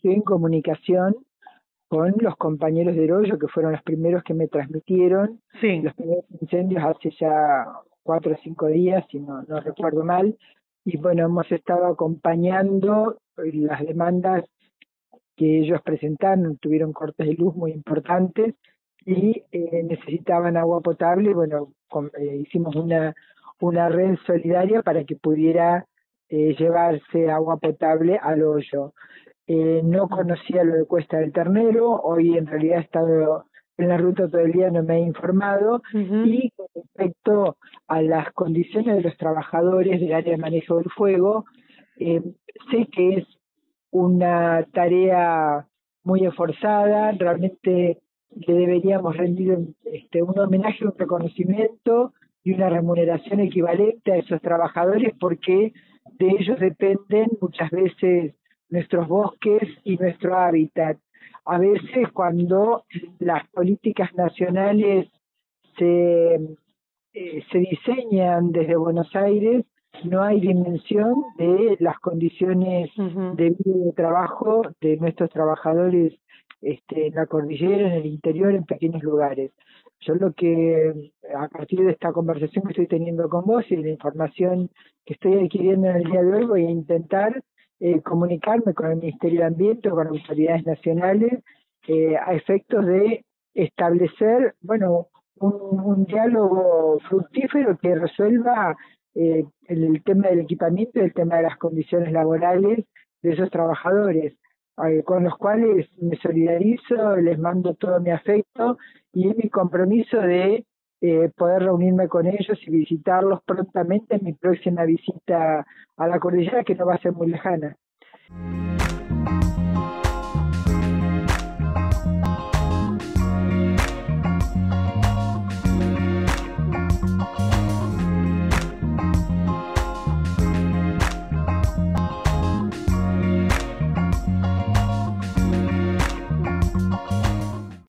estoy en comunicación con los compañeros de Oroyo, que fueron los primeros que me transmitieron Sí. los primeros incendios hace ya 4 o 5 días, si no recuerdo mal. Y bueno, hemos estado acompañando las demandas que ellos presentaron, tuvieron cortes de luz muy importantes y necesitaban agua potable. Bueno, hicimos una red solidaria para que pudiera llevarse agua potable al hoyo. No conocía lo de Cuesta del Ternero, hoy en realidad he estado en la ruta todo el día, no me he informado. Y con respecto a las condiciones de los trabajadores del área de manejo del fuego, sé que es una tarea muy esforzada, realmente le deberíamos rendir un homenaje, un reconocimiento y una remuneración equivalente a esos trabajadores, porque de ellos dependen muchas veces nuestros bosques y nuestro hábitat. A veces cuando las políticas nacionales se, se diseñan desde Buenos Aires, no hay dimensión de las condiciones de vida y de trabajo de nuestros trabajadores en la cordillera, en el interior, en pequeños lugares. Yo lo que, a partir de esta conversación que estoy teniendo con vos y de la información que estoy adquiriendo en el día de hoy, voy a intentar comunicarme con el Ministerio de Ambiente o con autoridades nacionales a efectos de establecer, bueno, un diálogo fructífero que resuelva el tema del equipamiento y el tema de las condiciones laborales de esos trabajadores, con los cuales me solidarizo, les mando todo mi afecto y es mi compromiso de poder reunirme con ellos y visitarlos prontamente en mi próxima visita a la cordillera, que no va a ser muy lejana.